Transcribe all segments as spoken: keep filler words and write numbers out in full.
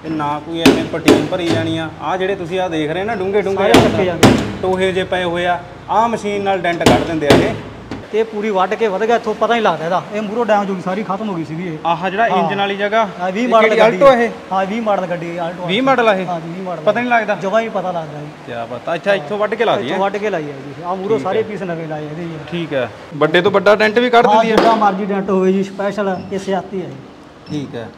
ਤੇ ਨਾ ਕੋਈ ਐਵੇਂ ਪਟੀਨ ਭਰੀ ਜਾਣੀ ਆ। ਆ ਜਿਹੜੇ ਤੁਸੀਂ ਆ ਦੇਖ ਰਹੇ ਨਾ ਡੂੰਘੇ ਡੂੰਘੇ ਟੋਹੇ ਜੇ ਪਏ ਹੋਏ ਆ, ਆ ਮਸ਼ੀਨ ਨਾਲ ਡੈਂਟ ਕੱਢ ਦਿੰਦੇ ਆ ਇਹ। ਤੇ ਪੂਰੀ ਵੱਢ ਕੇ ਵਧ ਗਿਆ, ਇੱਥੋਂ ਪਤਾ ਨਹੀਂ ਲੱਗਦਾ ਇਹਦਾ। ਇਹ ਮੂਰੋਂ ਡੈਮੇਜ ਹੋ ਗਈ ਸਾਰੀ, ਖਤਮ ਹੋ ਗਈ ਸੀਗੀ ਇਹ। ਆਹ ਜਿਹੜਾ ਇੰਜਨ ਵਾਲੀ ਜਗ੍ਹਾ ਵੀਹ ਮਾਡਲ ਆਲਟੋ ਇਹ? ਹਾਂ ਵੀਹ ਮਾਡਲ ਗੱਡੀ ਆਲਟੋ। ਵੀਹ ਮਾਡਲ ਆ ਇਹ? ਹਾਂ ਵੀਹ ਮਾਡਲ। ਪਤਾ ਨਹੀਂ ਲੱਗਦਾ ਜਮਾਂ ਹੀ ਪਤਾ ਲੱਗਦਾ ਜੀ। ਕੀ ਪਤਾ। ਅੱਛਾ ਇੱਥੋਂ ਵੱਢ ਕੇ ਲਾ ਦਈਏ? ਵੱਢ ਕੇ ਲਾਈ ਹੈ ਜੀ। ਆ ਮੂਰੋਂ ਸਾਰੇ ਪੀਸ ਨਵੇਂ ਲਾਏ ਇਹਦੇ ਜੀ। ਠੀਕ ਹੈ। ਵੱਡੇ ਤੋਂ ਵੱਡਾ ਡੈਂਟ ਵੀ ਕੱਢ ਦਿੰਦੀ ਹੈ? ਜਿੱਦਾਂ ਮਰਜ਼ੀ ਡੈਂਟ ਹੋਵੇ ਜੀ, ਸਪੈਸ਼ਲ ਇਹ ਸਿਆਤੀ ਹੈ ਜੀ। ਠੀਕ ਹੈ।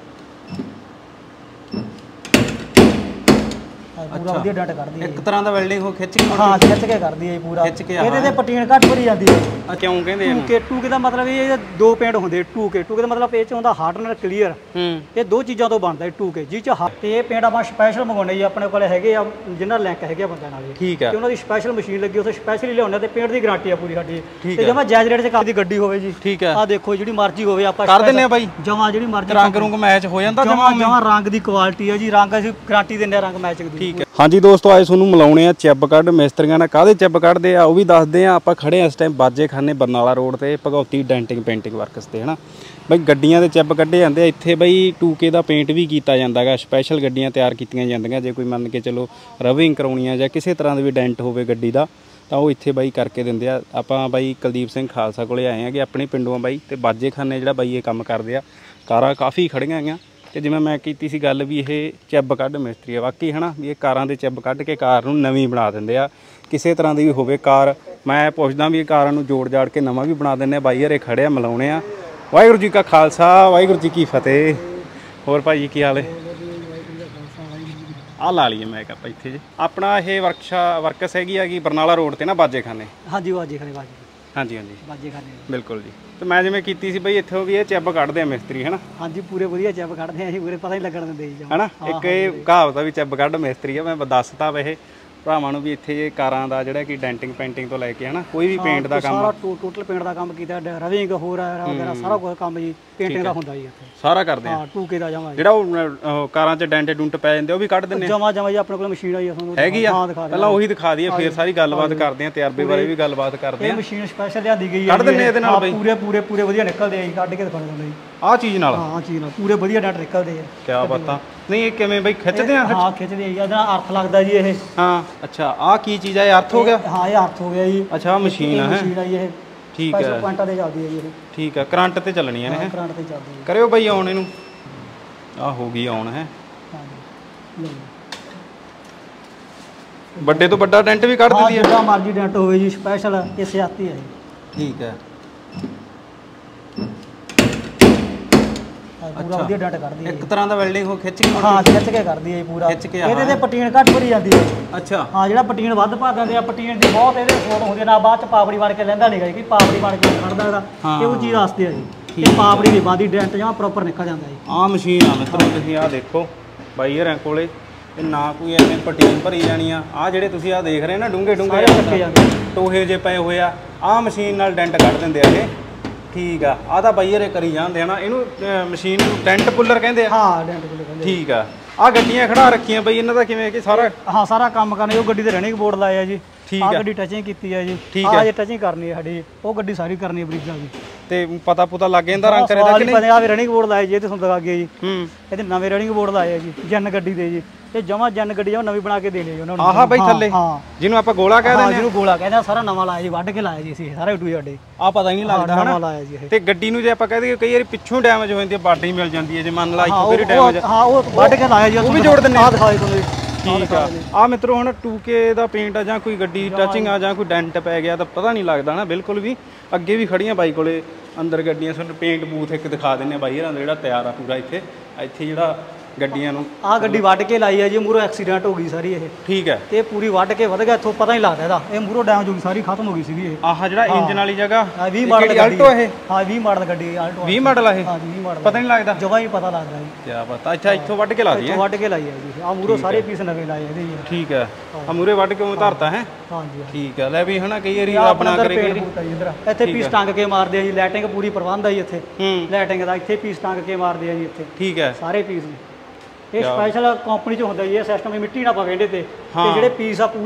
ਪੂਰਾ ਵਧੀਆ ਡੈਂਟ ਕੱਢਦੀ ਹੈ। ਇੱਕ ਤਰ੍ਹਾਂ ਦਾ ਵੈਲਡਿੰਗ ਉਹ ਖਿੱਚ ਕੇ? ਹਾਂ ਖਿੱਚ ਕੇ ਕਰਦੀ ਹੈ ਪੂਰਾ। ਖਿੱਚ ਕੇ ਇਹਦੇ ਤੇ ਪਟੀਨ ਘੱਟ ਭਰੀ ਜਾਂਦੀ ਹੈ। ਆ ਕਿਉਂ ਕਹਿੰਦੇ ਇਹਨੂੰ? ਟੂਕੇ ਟੂਕੇ ਦਾ ਮਤਲਬ ਇਹ ਦੋ ਪੇਂਟ ਹੁੰਦੇ। ਟੂਕੇ ਟੂਕੇ ਦਾ ਮਤਲਬ ਇਹ ਚ ਹੁੰਦਾ ਹਾਰਡਨਰ ਕਲੀਅਰ। ਹੂੰ ਇਹ ਦੋ ਚੀਜ਼ਾਂ ਤੋਂ ਬਣਦਾ ਟੂਕੇ, ਜਿਹ ਚ ਤੇ ਇਹ ਪੇਂਟ ਆਪਾਂ ਸਪੈਸ਼ਲ ਮੰਗਾਉਣੇ ਜੀ। ਆਪਣੇ ਕੋਲ ਹੈਗੇ ਆ ਜਿਨ੍ਹਾਂ ਲਿੰਕ ਹੈਗੇ ਆ ਬੰਦਿਆਂ ਨਾਲ। ਠੀਕ ਹੈ। ਤੇ ਉਹਨਾਂ ਦੀ ਸਪੈਸ਼ਲ ਮਸ਼ੀਨ ਲੱਗੀ, ਉੱਥੇ ਸਪੈਸ਼ਲੀ ਲਿਆਉਂਦੇ ਤੇ ਪੇਂਟ ਦੀ ਗਾਰੰਟੀ ਆ ਪੂਰੀ ਸਾਡੀ। ਤੇ ਜਮਾ ਜਾਇਜ਼ ਰੇਟ 'ਚ ਕਾਦੀ ਗੱਡੀ ਹੋਵੇ ਜੀ। ਠੀਕ ਹੈ। ਆ ਦੇਖੋ ਜਿਹੜੀ ਮਰਜ਼ੀ ਹੋਵੇ ਆਪਾਂ ਕਰ ਦਿੰਨੇ ਆ ਬਾਈ। ਜਮਾ ਜਿਹੜੀ ਮਰਜ਼ੀ ਰੰਗ ਰੁੰਗ ਮੈਚ ਹੋ ਜਾਂਦਾ ਜਮਾ ਜਮਾ ਰੰਗ ਦੀ ਕੁਆਲਿਟੀ ਆ ਜੀ। ਰੰਗ ਅਸੀਂ ਗਾਰੰਟੀ ਦਿੰਦੇ ਆ ਰੰਗ ਮੈਚਿੰਗ ਦੀ। ਠੀਕ ਹੈ। ਹਾਂਜੀ ਦੋਸਤੋ ਆਏ ਤੁਹਾਨੂੰ ਮਿਲਾਉਣੇ ਆ ਚਿੱਬ ਕੱਢ ਮਿਸਤਰੀਆਂ ਨਾਲ। ਕਾਹਦੇ ਚਿੱਬ ਕੱਢਦੇ ਆ ਉਹ ਵੀ ਦੱਸਦੇ ਆ। ਆਪਾਂ ਖੜੇ ਆ ਇਸ ਟਾਈਮ ਬਾਜੇਖਾਨੇ ਬਰਨਾਲਾ ਰੋਡ ਤੇ ਭਗੌਤੀ ਡੈਂਟਿੰਗ ਪੇਂਟਿੰਗ ਵਰਕਸ ਤੇ ਹਨਾ ਬਈ। ਗੱਡੀਆਂ ਦੇ ਚਿੱਬ ਕੱਢੇ ਜਾਂਦੇ ਆ ਇੱਥੇ ਬਈ। ਟੂਕੇ ਦਾ ਪੇਂਟ ਵੀ ਕੀਤਾ ਜਾਂਦਾ ਗਾ। ਸਪੈਸ਼ਲ ਗੱਡੀਆਂ ਤਿਆਰ ਕੀਤੀਆਂ ਜਾਂਦੀਆਂ। ਜੇ ਕੋਈ ਮੰਨ ਕੇ ਚਲੋ ਰਵਿੰਗ ਕਰਾਉਣੀ ਆ ਜਾਂ ਕਿਸੇ ਤਰ੍ਹਾਂ ਦਾ ਵੀ ਡੈਂਟ ਹੋਵੇ ਗੱਡੀ ਦਾ ਤਾਂ ਉਹ ਇੱਥੇ ਬਾਈ ਕਰਕੇ ਦਿੰਦੇ ਆ। ਆਪਾਂ ਬਾਈ ਕੁਲਦੀਪ ਸਿੰਘ ਖਾਲਸਾ ਕੋਲੇ ਆਏ ਆ ਕਿ ਆਪਣੇ ਪਿੰਡੋਂ ਬਾਈ ਤੇ ਬਾਜੇਖਾਨੇ ਜਿਹੜਾ ਬਾਈ ਇਹ ਕੰਮ ਕਰਦੇ ਆ। ਕਾਰਾਂ ਕਾਫੀ ਖੜੀਆਂ ਆਈਆਂ ਤੇ ਜਿਵੇਂ ਮੈਂ ਕੀਤੀ ਸੀ ਗੱਲ ਵੀ ਇਹ ਚਿੱਬ ਕੱਢ ਮਿਸਤਰੀ ਆ ਵਾਕਈ ਹੈ ਨਾ ਵੀ। ਇਹ ਕਾਰਾਂ ਦੇ ਚਿੱਬ ਕੱਢ ਕੇ ਕਾਰ ਨੂੰ ਨਵੀਂ ਬਣਾ ਦਿੰਦੇ ਆ। ਕਿਸੇ ਤਰ੍ਹਾਂ ਦੀ ਵੀ ਹੋਵੇ ਕਾਰ। ਮੈਂ ਪੁੱਛਦਾ ਵੀ ਇਹ ਕਾਰਾਂ ਨੂੰ ਜੋੜ ਜਾੜ ਕੇ ਨਵਾਂ ਵੀ ਬਣਾ ਦਿੰਦੇ ਆ। ਬਾਈ ਹਰੇ ਖੜੇ ਆ ਮਿਲਾਉਣੇ ਆ। ਵਾਹਿਗੁਰੂ ਜੀ ਕਾ ਖਾਲਸਾ ਵਾਹਿਗੁਰੂ ਜੀ ਕੀ ਫਤਿਹ। ਹੋਰ ਭਾਈ ਜੀ ਕੀ ਹਾਲ ਹੈ? ਆ ਲਾ ਲਈਏ ਮੈਂ ਕਿਹਾ ਇੱਥੇ ਜੀ ਆਪਣਾ ਇਹ ਵਰਕਸ਼ਾਪ ਵਰਕਸ ਹੈਗੀ ਹੈਗੀ ਬਰਨਾਲਾ ਰੋਡ ਤੇ ਨਾ ਬਾਜੇਖਾਨੇ। ਹਾਂਜੀ ਬਾਜੇਖਾਨੇ ਬਾਜੇ ਹਾਂਜੀ ਹਾਂਜੀ ਬਾਜੇਖਾਨੇ ਬਿਲਕੁਲ ਜੀ। ਤੇ ਮੈਂ ਜਿਵੇਂ ਕੀਤੀ ਸੀ ਬਈ ਇੱਥੋਂ ਵੀ ਇਹ ਚਿੱਬ ਕੱਢਦੇ ਆ ਮਿਸਤਰੀ ਹੈ ਨਾ? ਹਾਂਜੀ ਪੂਰੇ ਵਧੀਆ ਚਿੱਬ ਕੱਢਦੇ ਆ ਅਸੀਂ। ਪੂਰੇ ਪਤਾ ਹੀ ਲੱਗਣ ਦਿੰਦੇ ਜੀ ਹੈ ਨਾ। ਇੱਕ ਇਹ ਕਹਾਵਤ ਆ ਵੀ ਚਿੱਬ ਕੱਢ ਮਿਸਤਰੀ ਆ। ਮੈਂ ਦੱਸਤਾ ਵੇ ਭਰਾਵਾਂ ਨੂੰ ਵੀ ਇੱਥੇ ਕਾਰਾਂ ਦਾ ਜਿਹੜਾ ਕਿ ਡੈਂਟਿੰਗ ਪੇਂਟਿੰਗ ਤੋਂ ਲੈ ਕੇ ਹਨਾ ਕੋਈ ਵੀ ਪੇਂਟ ਦਾ ਕੰਮ ਸਾਰਾ ਟੋਟਲ ਪੇਂਟ ਦਾ ਕੰਮ ਕੀਤਾ। ਰਵਿੰਗ ਹੋਰ ਵਗੈਰਾ ਸਾਰਾ ਕੁਝ ਕੰਮ ਜੀ ਪੇਂਟਿੰਗ ਦਾ ਹੁੰਦਾ ਜੀ ਇੱਥੇ। ਸਾਰਾ ਕਰਦੇ ਆ? ਹਾਂ ਟੂਕੇ ਦਾ ਜਮਾ। ਜਿਹੜਾ ਉਹ ਕਾਰਾਂ 'ਚ ਡੈਂਟ ਡੁੰਟ ਪੈ ਜਾਂਦੇ ਉਹ ਵੀ ਕੱਢ ਦਿੰਦੇ? ਜਮਾ ਜਮਾ ਜੀ ਆਪਣੇ ਕੋਲ ਮਸ਼ੀਨ ਆਈ ਤੁਹਾਨੂੰ ਹੈਗੀ ਆ? ਪਹਿਲਾਂ ਉਹੀ ਦਿਖਾ ਦਈਏ ਫਿਰ ਸਾਰੀ ਗੱਲਬਾਤ ਕਰਦੇ ਆ। ਤਜਰਬੇ ਬਾਰੇ ਵੀ ਗੱਲਬਾਤ ਕਰਦੇ ਆ। ਇਹ ਮਸ਼ੀਨ ਸਪੈਸ਼ਲ ਲਿਆਂਦੀ ਗਈ ਹੈ। ਕੱਢ ਦਿੰਦੇ ਇਹਦੇ ਨਾਲ ਬਈ? ਪੂਰੇ ਪੂਰੇ ਪੂਰੇ ਵਧੀਆ ਨਿਕਲਦੇ ਆ ਜੀ। ਕੱਢ ਕੇ ਦਿਖਾਉਣੇ ਤੁਹਾਨੂੰ ਜੀ ਆਹ ਚੀਜ਼ ਨਾਲ? ਹਾਂ ਚੀਜ਼ ਨਾਲ ਪੂਰੇ ਵਧੀਆ ਡੈਂਟ ਨਿਕਲਦੇ ਆ। ਕੀ ਬਾਤਾਂ। ਨਹੀਂ ਇਹ ਕਿਵੇਂ ਬਈ ਖਿੱਚਦੇ ਆ? ਹਾਂ ਖਿੱਚਦੇ ਆ ਜੀ। ਇਹਦਾ ਅਰਥ ਲੱਗਦਾ ਜੀ ਇਹ। ਹਾਂ ਅੱਛਾ ਆਹ ਕੀ ਚੀਜ਼ ਆ? ਇਹ ਅਰਥ ਹੋ ਗਿਆ? ਹਾਂ ਇਹ ਅਰਥ ਹੋ ਗਿਆ ਜੀ। ਅੱਛਾ ਮਸ਼ੀਨ ਹੈ? ਮਸ਼ੀਨ ਆ ਜੀ ਇਹ। ਠੀਕ ਹੈ। ਪੁਆਇੰਟਾਂ ਤੇ ਚੱਲਦੀ ਹੈ ਜੀ ਇਹ। ਠੀਕ ਹੈ। ਕਰੰਟ ਤੇ ਚੱਲਣੀ ਹੈ? ਕਰੰਟ ਤੇ ਚੱਲਦੀ ਹੈ। ਕਰਿਓ ਬਈ ਆਨ ਇਹਨੂੰ। ਆਹ ਹੋ ਗਈ ਆਨ ਹੈ। ਵੱਡੇ ਤੋਂ ਵੱਡਾ ਡੈਂਟ ਵੀ ਕੱਢ ਦਿੰਦੀ ਹੈ? ਜਿੱਦਾਂ ਮਰਜ਼ੀ ਡੈਂਟ ਹੋਵੇ ਜੀ। ਸਪੈਸ਼ਲ ਇਹ ਸਿਆਤੀ ਹੈ ਜੀ। ਠੀਕ ਹੈ। ਪੂਰਾ ਵਧੀਆ ਡੈਂਟ ਕੱਢਦੀ ਹੈ। ਇੱਕ ਤਰ੍ਹਾਂ ਦਾ ਵੈਲਡਿੰਗ ਉਹ ਖਿੱਚ ਕੇ? ਹਾਂ ਖਿੱਚ ਕੇ ਕਰਦੀ ਹੈ ਪੂਰਾ। ਇਹਦੇ ਤੇ ਪਟੀਨ ਘੱਟ ਭਰੀ ਜਾਂਦੀ ਹੈ। ਅੱਛਾ ਹਾਂ ਜਿਹੜਾ ਪਟੀਨ ਵੱਧ ਭਰ ਦਿੰਦੇ ਆ। ਪਟੀਨ ਦੀ ਬਹੁਤ ਇਹਦੇ ਫੋਟ ਹੁੰਦੀ ਨਾ ਬਾਅਦ ਚ ਪਾਪੜੀ ਬਣ ਕੇ ਲੈਂਦਾ ਨਹੀਂਗਾ ਜੀ। ਪਾਪੜੀ ਬਣ ਕੇ ਕੱਢਦਾ ਇਹਦਾ ਇਹ ਉਹ ਚੀਜ਼ ਵਾਸਤੇ ਆ ਜੀ। ਇਹ ਪਾਪੜੀ ਦੀ ਬਾਦੀ ਡੈਂਟ ਜਮਾ ਪ੍ਰੋਪਰ ਨਿਕਲ ਜਾਂਦਾ ਜੀ। ਆਹ ਮਸ਼ੀਨ ਆ ਮਿੱਤਰੋ ਤੁਸੀਂ ਆਹ ਦੇਖੋ ਬਾਈ ਹਰਾਂ ਕੋਲੇ। ਇਹ ਨਾ ਕੋਈ ਐਵੇਂ ਪਟੀਨ ਭਰੀ ਜਾਣੀ ਆ। ਆਹ ਜਿਹੜੇ ਤੁਸੀਂ ਆਹ ਦੇਖ ਰਹੇ ਨਾ ਡੂੰਘੇ ਡੂੰਘੇ ਟੋਹੇ ਜੇ ਪਏ ਹੋਏ ਆ ਆਹ ਮਸ਼ੀਨ ਨਾਲ ਡੈਂਟ ਕੱਢ ਦਿੰਦੇ ਆ ਇਹ। ਠੀਕ ਆ। ਆਹ ਤਾਂ ਬਾਈ ਹਰੇ ਕਰੀ ਜਾਂਦੇ ਆ ਨਾ। ਇਹਨੂੰ ਮਸ਼ੀਨ ਨੂੰ ਡੈਂਟ ਪੁੱਲਰ ਕਹਿੰਦੇ ਆ? ਹਾਂ ਡੈਂਟ ਪੁੱਲਰ ਕਹਿੰਦੇ। ਠੀਕ ਆ। ਆਹ ਗੱਡੀਆਂ ਖੜਾ ਰੱਖੀਆਂ ਬਈ ਇਹਨਾਂ ਦਾ ਕਿਵੇਂ ਕਿ ਸਾਰਾ? ਹਾਂ ਸਾਰਾ ਕੰਮ ਕਰਨਾ। ਉਹ ਗੱਡੀ ਤੇ ਰਨਿੰਗ ਬੋਰਡ ਲਾਇਆ ਜੀ। ਠੀਕ ਆ ਆ। ਗੱਡੀ ਟਚਿੰਗ ਕੀਤੀ ਹੈ ਜੀ। ਠੀਕ ਆ ਜੇ ਟਚਿੰਗ ਕਰਨੀ ਹੈ ਸਾਡੀ। ਉਹ ਗੱਡੀ ਸਾਰੀ ਕਰਨੀ ਹੈ ਬ੍ਰਿਜਾਂ ਦੀ। ਤੇ ਪਤਾ ਪੁਤਾ ਲੱਗ ਜਾਂਦਾ ਰੰਗ ਕਰੇ ਦਾ ਕਿ ਨਹੀਂ? ਆ ਵੀ ਰਨਿੰਗ ਬੋਰਡ ਲਾਇਆ ਜੀ। ਇਹ ਤੇ ਤੁਹਾਨੂੰ ਦਿਖਾ ਗਿਆ ਜੀ। ਹੂੰ ਇਹਦੇ ਨਵੇਂ ਰਨਿੰਗ ਬੋਰਡ ਲਾਏ ਜੀ ਜਨ ਗੱਡੀ ਦੇ ਜੀ। ਤੇ ਜਮਾ ਜਨ ਗੱਡੀ ਜਮਾ ਨਵੀਂ ਬਣਾ ਕੇ ਦੇਣੀ ਜੀ ਉਹਨਾਂ ਨੂੰ। ਆਹਾ ਬਈ ਥੱਲੇ ਜਿਹਨੂੰ ਆਪਾਂ ਗੋਲਾ ਕਹਿ ਦਿੰਦੇ ਆ? ਜਿਹਨੂੰ ਗੋਲਾ ਕਹਿੰਦੇ ਆ। ਸਾਰਾ ਨਵਾਂ ਲਾਇਆ ਜੀ। ਵੱਢ ਕੇ ਲਾਇਆ ਜੀ ਅਸੀਂ ਸਾਰਾ ਏ ਟੂ ਜ਼ੈਡ। ਆ ਪਤਾ ਹੀ ਨਹੀਂ ਲੱਗਦਾ ਨਵਾਂ ਲਾਇਆ ਜੀ ਇਹ। ਤੇ ਗੱਡੀ ਨੂੰ ਜੇ ਆਪਾਂ ਕਹਿ ਦਈਏ ਕਈ ਵਾਰੀ ਪਿੱਛੋਂ ਡੈਮੇਜ ਹੋ ਜਾਂਦੀ ਹੈ ਬਾਡੀ ਮਿਲ ਜਾਂਦੀ ਹੈ ਜੇ ਮੰਨ ਲਾ ਇੱਥੋਂ ਫਿਰ ਡੈਮੇਜ। ਹਾਂ ਉਹ ਵੱਢ ਕੇ ਲਾਇਆ ਜੀ। ਉਹ ਵੀ ਜੋੜ ਦਿੰਦੇ ਆ? ਦਿਖਾਏ ਤੁਹਾਨੂੰ। ਠੀਕ ਆ। ਆ ਮਿੱਤਰੋ ਹੁਣ ਟੂਕੇ ਦਾ ਪੇਂਟ ਆ ਜਾਂ ਕੋਈ ਗੱਡੀ ਟਚਿੰਗ ਆ ਜਾਂ ਕੋਈ ਡੈਂਟ ਪੈ ਗਿਆ ਤਾਂ ਪਤਾ ਨਹੀਂ ਲੱਗਦਾ ਨਾ ਬਿਲਕੁਲ ਵੀ। ਅੱਗੇ ਵੀ ਖੜੀਆਂ ਬਾਈ ਕੋਲੇ ਅੰਦਰ ਗੱਡੀਆਂ। ਤੁਹਾਨੂੰ ਪੇਂਟ ਬੂਥ ਇੱਕ ਦਿਖਾ ਦਿੰਦੇ ਆ ਬਾਈ ਹਰਾਂ ਦਾ ਜਿਹੜਾ ਤਿਆਰ ਆ ਪੂਰਾ ਇੱਥੇ। ਇੱਥੇ ਜਿਹੜਾ ਗੱਡੀਆਂ ਨੂੰ ਆਹ ਗੱਡੀ ਵੱਢ ਕੇ ਲਾਈ ਹੈ ਜੀ। ਮੂਹਰੋਂ ਐਕਸੀਡੈਂਟ ਹੋ ਗਈ ਸਾਰੀ ਇਹ। ਠੀਕ ਹੈ। ਤੇ ਪੂਰੀ ਵੱਢ ਕੇ ਵਧ ਗਿਆ, ਇੱਥੋਂ ਪਤਾ ਨਹੀਂ ਲੱਗਦਾ ਇਹਦਾ। ਇਹ ਮੂਹਰੋਂ ਡੈਮੇਜ ਹੋ ਗਈ ਸਾਰੀ, ਖਤਮ ਹੋ ਗਈ ਸੀਗੀ ਇਹ। ਆਹ ਜਿਹੜਾ ਇੰਜਨ ਵਾਲੀ ਜਗ੍ਹਾ ਵੀਹ ਮਾਡਲ ਆਲਟੋ ਇਹ? ਹਾਂ ਵੀਹ ਮਾਡਲ ਗੱਡੀ ਆਲਟੋ। ਵੀਹ ਮਾਡਲ ਆ ਇਹ? ਹਾਂ ਵੀਹ ਮਾਡਲ। ਪਤਾ ਨਹੀਂ ਲੱਗਦਾ ਜਮਾਂ ਹੀ ਪਤਾ ਲੱਗਦਾ ਜੀ। ਕੀ ਪਤਾ। ਅੱਛਾ ਇੱਥੋਂ ਵੱਢ ਕੇ ਲਾ ਦਈਏ? ਵੱਢ ਕੇ ਲਾਈ ਹੈ ਜੀ। ਆਹ ਮੂਹਰੋਂ ਸਾਰੇ ਪੀਸ ਨਵੇਂ ਲਾਏ ਇਹਦੇ ਜੀ। ਠੀਕ ਹੈ। ਆਹ ਮੂਹਰੇ ਵੱਢ ਕੇ ਉਵੇਂ ਧਰਤਾ ਹੈ? ਹਾਂਜੀ ਠੀਕ ਹੈ। ਲੈ ਵੀ ਹਨਾ ਕਈ ਵਾਰੀ ਆਪਣਾ ਕਰੇ ਕਈ ਇੱਥੇ ਪੀਸ ਟੰਗ ਕੇ ਮਾਰਦੇ ਆ ਜੀ। ਲਾਈਟਿੰਗ ਪੂਰੀ ਪ੍ਰਬੰਧ ਆ ਜੀ ਇੱਥੇ। ਲਾਈਟਿੰਗ ਦਾ ਇੱਥੇ ਪੀਸ ਟੰਗ ਕੇ ਮਾਰਦੇ ਆ ਜੀ ਇੱਥੇ। ਠੀਕ ਹੈ। ਸਾਰੇ ਪੀਸ ਇਹ ਸਪੈਸ਼ਲ ਕੰਪਨੀ ਚ ਹੁੰਦਾ ਜੀ ਇਹ ਸਿਸਟਮ। ਮਿੱਟੀ ਨਾ ਪਵੇ ਇਹਦੇ ਤੇ। ਤੇ ਜਿਹੜੇ ਪੀਸ ਆ ਪੂਰੇ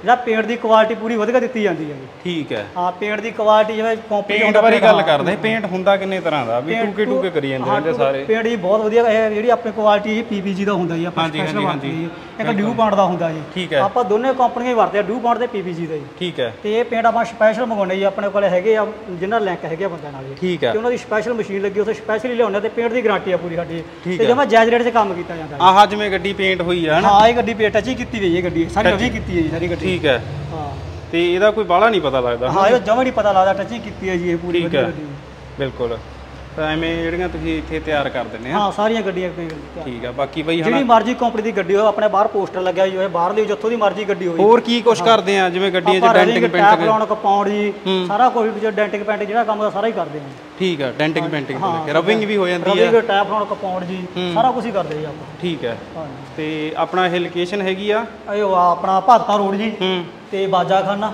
ਜਿਹੜਾ ਪੇਂਟ ਦੀ ਕੁਆਲਿਟੀ ਪੂਰੀ ਵਧੀਆ ਦਿੱਤੀ ਜਾਂਦੀ ਹੈ ਜੀ। ਠੀਕ ਹੈ। ਹਾਂ ਪੇਂਟ ਦੀ ਕੁਆਲਿਟੀ ਜਿਵੇਂ ਕੰਪਨੀ ਪੇਂਟ ਬਾਰੇ ਗੱਲ ਕਰਦੇ ਪੇਂਟ ਹੁੰਦਾ ਕਿੰਨੇ ਤਰ੍ਹਾਂ ਦਾ ਵੀ ਟੂਕੇ ਟੂਕੇ ਕਰੀ ਜਾਂਦੇ ਰਹਿੰਦੇ ਸਾਰੇ। ਪੇਂਟ ਜੀ ਬਹੁਤ ਵਧੀਆ ਹੈ ਜਿਹੜੀ ਆਪਣੀ ਕੁਆਲਿਟੀ ਜੀ ਪੀਪੀਜੀ ਦਾ ਹੁੰਦਾ ਜੀ ਆਪਾਂ ਸਪੈਸ਼ਲ ਵਰਤਦੇ ਜੀ। ਇੱਕ ਡਿਊ ਪੌਂਡ ਦਾ ਹੁੰਦਾ ਜੀ। ਠੀਕ ਹੈ। ਆਪਾਂ ਦੋਨੇ ਕੰਪਨੀਆਂ ਹੀ ਵਰਤਦੇ ਆ ਡਿਊ ਪੌਂਡ ਤੇ ਪੀਪੀਜੀ ਦਾ ਜੀ। ਠੀਕ ਹੈ। ਤੇ ਇਹ ਪੇਂਟ ਆਪਾਂ ਸਪੈਸ਼ਲ ਮੰਗਾਉਣੇ ਜੀ ਆਪਣੇ ਕੋਲ ਹੈਗੇ ਆ ਜਿਨ੍ਹਾਂ ਲਿੰਕ ਹੈਗੇ ਆ ਬੰਦਿਆਂ ਨਾਲ ਜੀ। ਠੀਕ ਹੈ। ਤੇ ਉਹਨਾਂ ਦੀ ਸਪੈਸ਼ਲ ਮਸ਼ੀਨ ਲੱਗੀ ਉੱਥੇ ਸਪੈਸ਼ਲੀ ਲਿਆਉਂਦੇ ਤੇ ਪੇਂਟ ਦੀ ਗਾਰੰਟੀ ਆ ਪੂਰੀ ਸਾਡੀ ਤੇ ਜਮਾ ਜਾਇਜ਼ ਰੇਟ 'ਚ ਕੰਮ ਕੀਤਾ ਜਾਂਦਾ। ਆਹ ਜਿਵੇਂ ਗੱਡੀ ਪੇਂਟ ਹੋਈ ਆ ਹਾਂ ਇਹ ਗੱਡੀ ਪੇਂਟ ਟੱਚੀ ਕੀਤੀ ਹੋਈ ਹੈ ਗੱਡੀ ਸਾਰੀ ਨਵੀਂ ਕੀਤੀ ਹੈ ਜੀ ਸਾਰੀ ਗੱਡੀ। ਠੀਕ ਹੈ। ਹਾਂ ਤੇ ਇਹਦਾ ਕੋਈ ਬਾਹਲਾ ਨਹੀਂ ਪਤਾ ਲੱਗਦਾ। ਹਾਂ ਇਹ ਜਮਾ ਨਹੀਂ ਪਤਾ ਲੱਗਦਾ ਟੱਚੀ ਕੀਤੀ ਹੈ ਜੀ ਇਹ ਪੂਰੀ ਵਧੀਆ ਗੱਡੀ। ਬਿਲਕੁਲ ਤਾਂ ਐਵੇਂ ਜਿਹੜੀਆਂ ਤੁਸੀਂ ਇੱਥੇ ਤਿਆਰ ਕਰ ਦਿੰਦੇ ਆ। ਹਾਂ ਸਾਰੀਆਂ ਗੱਡੀਆਂ ਠੀਕ ਆ। ਬਾਕੀ ਬਈ ਜਿਹੜੀ ਮਰਜ਼ੀ ਕੰਪਨੀ ਦੀ ਗੱਡੀ ਹੋਵੇ ਆਪਣੇ ਬਾਹਰ ਪੋਸਟਰ ਲੱਗਿਆ ਹੋਇਆ ਬਾਹਰਲੀ ਜਿੱਥੋਂ ਦੀ ਮਰਜ਼ੀ ਗੱਡੀ ਹੋਵੇ। ਹੋਰ ਕੀ ਕੁਝ ਕਰਦੇ ਆ ਜਿਵੇਂ ਗੱਡੀਆਂ 'ਚ ਡੈਂਟਿੰਗ ਪੇਂਟ ਲਾਉਣ ਕੰਪਾਊਂਡ ਜੀ ਸਾਰਾ ਕੁਝ ਡੈਂਟਿੰਗ ਪੇਂਟ ਜਿਹੜਾ ਕੰਮ ਦਾ ਸਾਰਾ ਹੀ ਕਰਦੇ ਆ। ਠੀਕ ਆ। ਡੈਂਟਿੰਗ ਪੇਂਟਿੰਗ ਤੇ ਰਬਿੰਗ ਵੀ ਹੋ ਜਾਂਦੀ ਹੈ। ਰਬਿੰਗ ਟੈਪ ਲਾਉਣ ਕੰਪਾਊਂਡ ਜੀ ਸਾਰਾ ਕੁਝ ਹੀ ਕਰਦੇ ਜੀ ਆਪਾਂ। ਠੀਕ ਹੈ। ਤੇ ਆਪਣਾ ਇਹ ਲੋਕੇਸ਼ਨ ਹੈਗੀ ਆ ਇਹ ਆਪਣਾ ਭਾਦਪਾ ਰੋਡ ਜੀ ਤੇ ਬਾਜਾਖਾਨਾ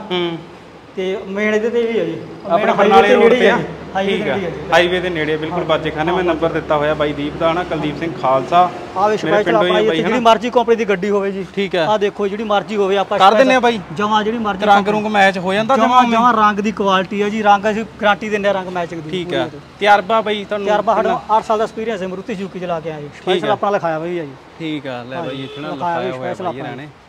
ਤੇ ਮੇਨ ਇਹਦੇ ਤੇ ਵੀ ਹੈ ਜੀ ਆਪਣਾ ਬਰਨਾਲੇ ਰੋਡ ਤੇ ਆ। ਠੀਕ ਹੈ। ਹਾਈਵੇ ਦੇ ਨੇੜੇ ਬਿਲਕੁਲ ਬਾਜੇਖਾਨੇ ਮੈਂ ਨੰਬਰ ਦਿੱਤਾ ਹੋਇਆ ਬਾਈ ਦੀਪ ਦਾ ਹਨਾ ਕੁਲਦੀਪ ਸਿੰਘ ਖਾਲਸਾ। ਆਹ ਸਪੈਸ਼ਲ ਆਪਣਾ ਜਿਹੜੀ ਮਰਜ਼ੀ ਕੰਪਨੀ ਦੀ ਗੱਡੀ ਹੋਵੇ ਜੀ। ਠੀਕ ਹੈ। ਆਹ ਦੇਖੋ ਜਿਹੜੀ ਮਰਜ਼ੀ ਹੋਵੇ ਆਪਾਂ ਕਰ ਦਿੰਨੇ ਆ ਬਾਈ ਜਮਾ ਜਿਹੜੀ ਮਰਜ਼ੀ ਰੰਗ ਰੁੰਗ ਮੈਚ ਹੋ ਜਾਂਦਾ ਜਮਾ ਜਮਾ ਰੰਗ ਦੀ ਕੁਆਲਿਟੀ ਹੈ ਜੀ ਰੰਗ ਅਸੀਂ ਗਾਰੰਟੀ ਦਿੰਦੇ ਆ ਰੰਗ ਮੈਚਿੰਗ ਦੀ। ਠੀਕ ਹੈ। ਤਜਰਬਾ ਬਾਈ ਤੁਹਾਨੂੰ ਤਜਰਬਾ ਸਾਡਾ ਅੱਠ ਸਾਲ ਦਾ ਐਕਸਪੀਰੀਅੰਸ ਹੈ ਮਰੂਤੀ ਸੁਜ਼ੂਕੀ ਚਲਾ ਕੇ ਆਇਆ ਜੀ ਸਪੈਸ਼ਲ ਆਪਣਾ ਲਿਖਾਇਆ ਹੋਇਆ ਜੀ। ਠੀਕ ਆ। ਲੈ ਬਾਈ ਇੱਥੇ ਨਾ ਲਿਖਾਇਆ ਹੋਇਆ ਬਾਈ ਇਹਨਾਂ ਨੇ।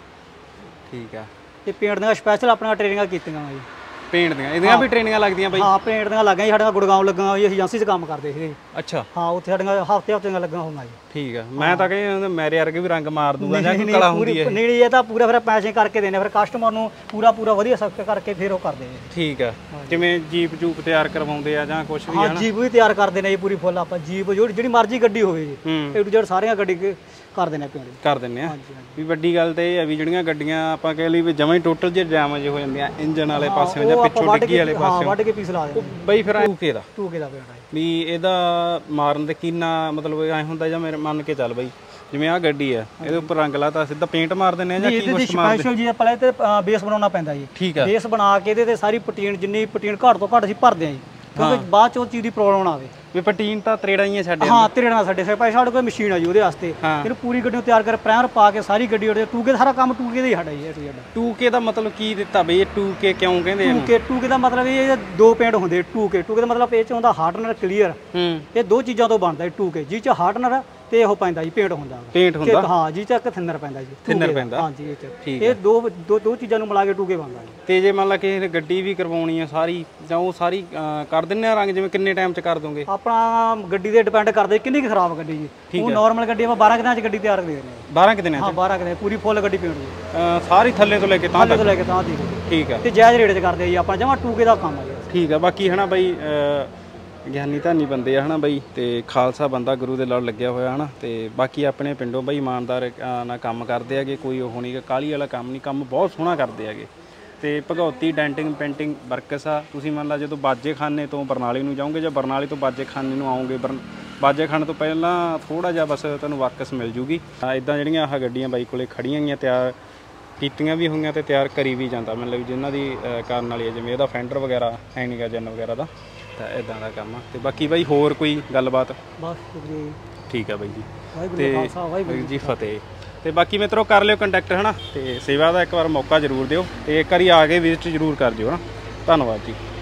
ਠੀਕ ਆ। ਤੇ ਪੇਂਟ ਦੀਆਂ ਸਪੈਸ਼ਲ ਆਪਣੀਆਂ ਟ੍ਰੇਨਿੰਗਾਂ ਕੀਤੀਆਂ ਜੀ। ਪੇਂਟ ਦੀਆਂ ਇਹਦੀਆਂ ਵੀ ਟ੍ਰੇਨਿੰਗਾਂ ਲੱਗਦੀਆਂ ਬਾਈ। ਹਾਂ ਪੇਂਟ ਦੀਆਂ ਲੱਗੀਆਂ ਜੀ ਸਾਡੀਆਂ ਗੁੜਗਾਉਂ ਲੱਗੀਆਂ ਹੋਈਆਂ ਏਜੰਸੀ 'ਚ ਕੰਮ ਕਰਦੇ ਸੀਗੇ। ਅੱਛਾ। ਹਾਂ ਉੱਥੇ ਸਾਡੀਆਂ ਹਫ਼ਤੇ ਹਫ਼ਤੇ ਦੀਆਂ ਲੱਗੀਆਂ ਹੋਈਆਂ ਜੀ। ਠੀਕ ਆ। ਮੈਂ ਤਾਂ ਕਹਿੰਦਾ ਮੇਰੇ ਵਰਗੇ ਵੀ ਰੰਗ ਮਾਰ ਦੂੰਗਾ ਜਾਂ ਕੋਈ ਕਲਾ ਹੁੰਦੀ ਹੈ। ਨਹੀਂ ਇਹ ਤਾਂ ਪੂਰਾ ਫਿਰ ਪੈਸੇ ਕਰਕੇ ਦੇਣੇ ਫਿਰ ਕਸਟਮਰ ਨੂੰ ਪੂਰਾ ਪੂਰਾ ਵਧੀਆ ਸਖਤ ਕਰਕੇ ਫਿਰ ਉਹ ਕਰਦੇ ਆ। ਠੀਕ ਆ। ਜਿਵੇਂ ਜੀਪ ਜੂਪ ਤਿਆਰ ਕਰਵਾਉਂਦੇ ਆ ਜਾਂ ਕੁਝ ਵੀ ਹਾਂ ਜੀਪ ਵੀ ਤਿਆਰ ਕਰਦੇ ਨੇ ਜੀ ਪੂਰੀ ਫੁੱਲ ਆਪਾਂ ਜੀਪ ਜਿਹੜੀ ਮਰਜ਼ੀ ਗੱਡੀ ਹੋਵੇ ਜੀ ਏ ਟੂ ਜ਼ੈਡ ਸਾਰੀਆਂ ਗੱਡੀ ਕਰ ਦਿੰਦੇ ਆ ਪੇਂਟ ਕਰ ਦਿੰਦੇ ਆ। ਵੀ ਵੱਡੀ ਗੱਲ ਤੇ ਇਹ ਹੈ ਵੀ ਜਿਹੜੀਆਂ ਗੱਡੀਆਂ ਆਪਾਂ ਕਹਿ ਲਈ ਵੀ ਜਮਾਂ ਹੀ ਟੋਟਲ ਜੇ ਡੈਮੇਜ ਹੋ ਜਾਂਦੀਆਂ ਇੰਜਨ ਵਾਲੇ ਪਾਸੇ ਜਾਂ ਪਿੱਛੋਂ ਡਿੱਗੀ ਵਾਲੇ ਪਾਸੇ ਵੱਢ ਕੇ ਪੀਸ ਲਾ ਦਿੰਦੇ ਬਈ ਫਿਰ ਟੂਕੇ ਦਾ ਟੂਕੇ ਦਾ ਪੇਂਟ ਹੈ ਵੀ ਇਹਦਾ ਮਾਰਨ ਦੇ ਕਿੰਨਾ ਮਤਲਬ ਐ ਹੁੰਦਾ ਜਾਂ ਮੇਰੇ ਮੰਨ ਕੇ ਚੱਲ ਬਈ ਜਿਵੇਂ ਆਹ ਗੱਡੀ ਆ ਇਹਦੇ ਉੱਪਰ ਰੰਗ ਲਾਤਾ ਸਿੱਧਾ ਪੇਂਟ ਮਾਰ ਦਿੰਦੇ ਆ ਜਾਂ ਕੀ ਕੁਛ ਮਾਰਦੇ? ਸਪੈਸ਼ਲ ਜੀ ਪਹਿਲੇ ਤੇ ਬੇਸ ਬਣਾਉਣਾ ਪੈਂਦਾ ਜੀ। ਠੀਕ ਆ। ਬੇਸ ਬਣਾ ਕੇ ਇਹਦੇ ਤੇ ਸਾਰੀ ਪਟੀਨ ਜਿੰਨੀ ਪਟੀਨ ਘੱਟ ਤੋਂ ਘੱਟ ਅਸੀਂ ਭਰਦੇ ਆ ਜੀ ਕਿਉਂਕਿ ਬਾਅਦ ਚ ਉਹ ਚੀਜ਼ ਦੀ ਪ੍ਰੋਬਲਮ ਨਾ ਆਵੇ। ਵੀ ਪਟੀਨ ਤਾਂ ਤਰੇੜਾਂ ਹੀ ਆ ਸਾਡੇ। ਹਾਂ ਤਰੇੜਾਂ ਸਾਡੇ ਸਪੈਸ਼ਲ ਸਾਡੇ ਕੋਲ ਮਸ਼ੀਨ ਆ ਜੀ ਉਹਦੇ ਵਾਸਤੇ ਇਹਨੂੰ ਪੂਰੀ ਗੱਡੀ ਨੂੰ ਤਿਆਰ ਕਰ ਪ੍ਰਾਈਮਰ ਪਾ ਕੇ ਸਾਰੀ ਗੱਡੀ ਉਹਦੇ ਟੂਕੇ ਸਾਰਾ ਕੰਮ ਟੂਕੇ ਦਾ ਹੀ ਸਾਡਾ ਜੀ। ਟੂਕੇ ਦਾ ਮਤਲਬ ਕੀ ਦਿੱਤਾ ਬਈ ਇਹ ਟੂਕੇ ਕਿਉਂ ਕਹਿੰਦੇ ਇਹਨੂੰ? ਟੂਕੇ ਟੂਕੇ ਦਾ ਮਤਲਬ ਇਹ ਦੋ ਪੇਂਟ ਹੁੰਦੇ ਟੂਕੇ ਟੂਕੇ ਦਾ ਮਤਲਬ ਇਹ ਚ ਹੁੰਦਾ ਹਾਰਡਨਰ ਕਲੀਅਰ। ਇਹ ਦੋ ਚੀਜ਼ਾਂ ਤੋਂ ਬਣਦਾ ਟੂਕੇ ਜੀ ਚ ਹਾਰਡਨਰ ਤੇ ਉਹ ਪੈਂਦਾ ਜੀ ਪੇਂਟ ਹੁੰਦਾ ਪੇਂਟ ਹੁੰਦਾ। ਹਾਂ ਜੀ ਚ ਇੱਕ ਥਿਨਰ ਪੈਂਦਾ ਜੀ ਥਿਨਰ ਪੈਂਦਾ। ਹਾਂ ਜੀ ਇਹ ਚ ਇਹ ਦੋ ਦੋ ਚੀਜ਼ਾਂ ਨੂੰ ਮਿਲਾ ਕੇ ਟੂਕੇ ਬਣਦਾ ਜੀ। ਤੇ ਜੇ ਮੰਨ ਲਾ ਕਿਸੇ ਨੇ ਗੱਡੀ ਵੀ ਕਰਵਾਉਣੀ ਆ ਸਾਰੀ ਜਾਂ ਉਹ ਸਾਰੀ ਕਰ ਦਿੰਨੇ ਆ ਰੰਗ ਜਿਵੇਂ ਕਿੰਨੇ ਟਾਈਮ ਚ ਕਰ ਦੋਗੇ? ਆਪਣਾ ਗੱਡੀ ਦੇ ਡਿਪੈਂਡ ਕਰਦੇ ਕਿੰਨੀ ਕੁ ਖਰਾਬ ਗੱਡੀ ਜੀ। ਉਹ ਨਾਰਮਲ ਗੱਡੀ ਆਪਾਂ ਬਾਰਾਂ ਦਿਨਾਂ ਚ ਗੱਡੀ ਤਿਆਰ ਕਰ ਦਿੰਦੇ ਆ। ਬਾਰਾਂ ਕਿ ਦਿਨਾਂ ਚ? ਹਾਂ ਬਾਰਾਂ ਦਿਨਾਂ ਪੂਰੀ ਫੁੱਲ ਗੱਡੀ ਪੇਂਟ ਜੀ ਸਾਰੀ ਥੱਲੇ ਤੋਂ ਲੈ ਕੇ ਤਾਂ ਥੱਲੇ ਤੋਂ ਲੈ ਕੇ ਤਾਂ ਦੀ। ਠੀਕ ਆ। ਤੇ ਜਾਇਜ਼ ਰੇਟ ਚ ਕਰਦੇ ਆ ਜੀ ਆਪਾਂ ਜਮਾ ਟੂਕੇ ਦਾ ਕੰਮ ਆ ਜੀ। ਠੀਕ ਆ। ਬਾਕੀ ਹਨਾ ਬਾਈ ਗਿਆਨੀ ਧਾਨੀ ਬੰਦੇ ਆ ਹਨਾ ਬਾਈ ਤੇ ਖਾਲਸਾ ਬੰਦਾ ਗੁਰੂ ਦੇ ਲੜ ਲੱਗਿਆ ਹੋਇਆ ਹਨਾ ਤੇ ਬਾਕੀ ਆਪਣੇ ਪਿੰਡੋਂ ਬਾਈ ਇਮਾਨਦਾਰ ਨਾਲ ਕੰਮ ਕਰਦੇ ਹੈਗੇ ਕੋਈ ਉਹ ਨਹੀਂ ਕਾਲੀ ਵਾਲਾ ਕੰਮ ਨਹੀਂ ਕੰਮ ਬਹੁਤ ਸੋਹਣਾ ਕਰਦੇ ਹੈਗੇ। ਤੇ ਭਗੌਤੀ ਡੈਂਟਿੰਗ ਪੇਂਟਿੰਗ ਵਰਕਸ ਆ। ਤੁਸੀਂ ਮੰਨ ਲਾ ਜਦੋਂ ਬਾਜੇਖਾਨੇ ਤੋਂ ਬਰਨਾਲੇ ਨੂੰ ਜਾਓਗੇ ਜਾਂ ਬਰਨਾਲੇ ਤੋਂ ਬਾਜੇਖਾਨੇ ਨੂੰ ਆਓਗੇ ਬਾਜੇਖਾਨੇ ਤੋਂ ਪਹਿਲਾਂ ਥੋੜਾ ਜਿਹਾ ਬਸ ਤੁਹਾਨੂੰ ਵਰਕਸ ਮਿਲ ਜੂਗੀ। ਇਦਾਂ ਜਿਹੜੀਆਂ ਆਹ ਗੱਡੀਆਂ ਬਾਈ ਕੋਲੇ ਖੜੀਆਂ ਗਈਆਂ ਤਿਆਰ ਕੀਤੀਆਂ ਵੀ ਹੋਈਆਂ ਤੇ ਤਿਆਰ ਕਰੀ ਵੀ ਜਾਂਦਾ ਮਤਲਬ ਜਿਨ੍ਹਾਂ ਦੀ ਕਰਨ ਵਾਲੀ ਹੈ ਜਿਵੇਂ ਇਹਦਾ ਫੈਂਡਰ ਵਗੈਰਾ ਹੈ ਨੀਗਾ ਜਨ ਵਗੈਰਾ ਦਾ ਤਾਂ ਇਦਾਂ ਦਾ ਕੰਮ ਆ। ਤੇ ਬਾਕੀ ਬਾਈ ਹੋਰ ਕੋਈ ਗੱਲਬਾਤ? ਬਸ ਸ਼ੁਕਰੀਆ। ਠੀਕ ਆ ਬਾਈ ਜੀ। ਤੇ ਵਾਹਿਗੁਰੂ ਜੀ ਫਤਿਹ। ਤੇ ਬਾਕੀ ਮਿੱਤਰੋ ਕਰ ਲਿਓ ਕੰਟੈਕਟ ਹਨਾ ਤੇ ਸੇਵਾ ਦਾ ਇੱਕ ਵਾਰ ਮੌਕਾ ਜ਼ਰੂਰ ਦਿਓ ਤੇ ਇੱਕ ਵਾਰੀ ਆ ਕੇ ਵਿਜ਼ਿਟ ਜ਼ਰੂਰ ਕਰ ਜਿਓ ਹਨਾ। ਧੰਨਵਾਦ ਜੀ।